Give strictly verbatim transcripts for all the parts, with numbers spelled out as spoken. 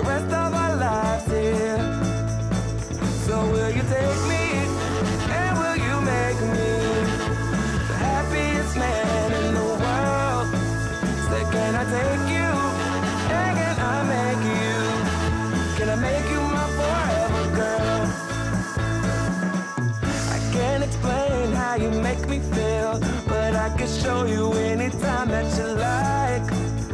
rest of our lives here. So will you take me, and will you make me the happiest man in the world? Say, can I take you, and can I make you? Can I make you my forever girl? I can't explain how you make me feel, but I can show you anytime that you like.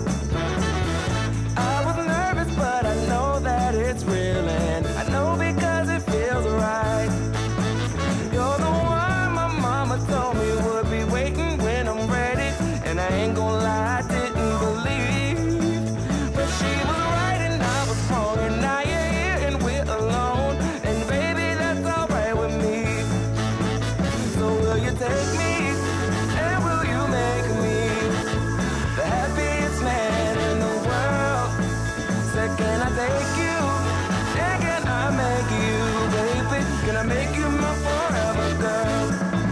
I was nervous, but I know that it's real, and I know because it feels right. You're the one my mama told me would be waiting when I'm ready, and I ain't gonna lie, I didn't believe, but she was right and I was wrong, and now you're here and we're alone, and baby, that's alright with me. So will you take me, and will you make me the happiest man in the world? Say, can I take you, and can I make you, baby? Can I make you my forever girl?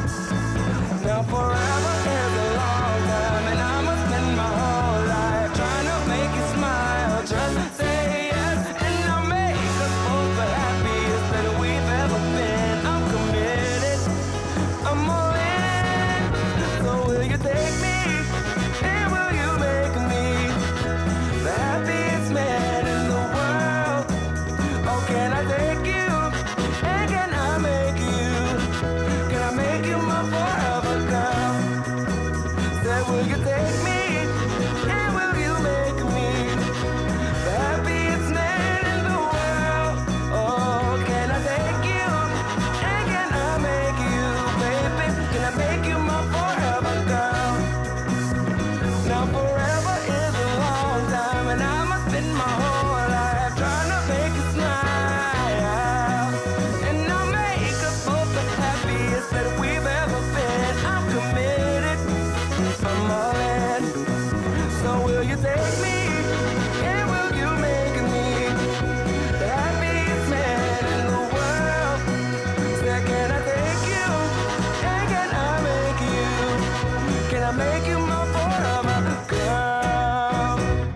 Now forever is a long time, and I must spend my whole life trying to make you smile. Just say yes, and I'll make us both the happiest that we've ever been. I'm committed, I'm all in. So will you take me, and will you make me the happiest man in the world? Oh, can I take you, and can I make you? Can I make you my forever girl? Say, will you take me, and will you make me the happiest man in the world? Oh, can I take you, and can I make you, baby? Can I make you my forever girl? Now forever is a long time, and I must spend my whole life trying to make you smile, and I'll make us both the happiest that we've ever been. I'm committed, I'm all in. So will you take me, and will you make me the happiest man in the world? Say, can I take you, and can I make you? Can I make you my forever girl?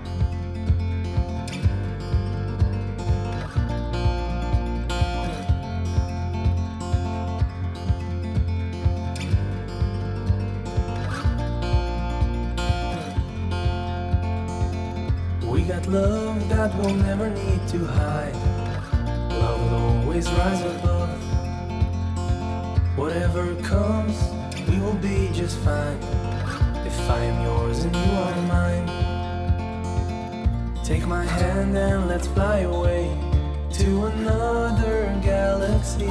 We got love that we'll never need to hide. Love will always rise above. Whatever comes, we will be just fine. If I am yours and you are mine, take my hand and let's fly away to another galaxy.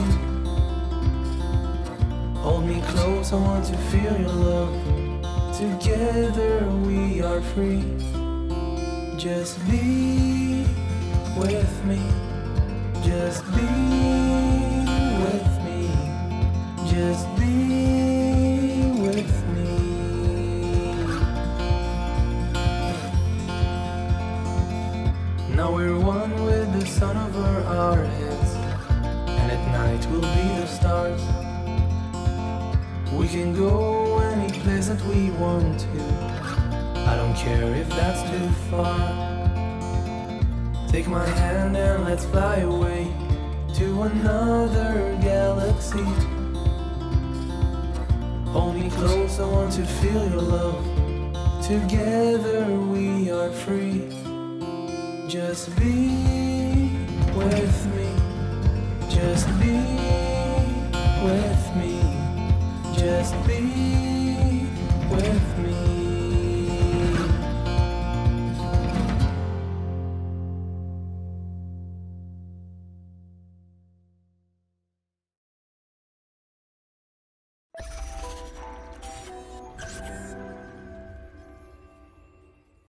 Hold me close, I want to feel your love. Together we are free. Just be with me, just be with me, just be with me. Now we're one with the sun over our heads, and at night we'll be the stars. We can go any place that we want to, I don't care if that's too far. Take my hand and let's fly away to another galaxy. Hold me close, I want to feel your love. Together we are free. Just be with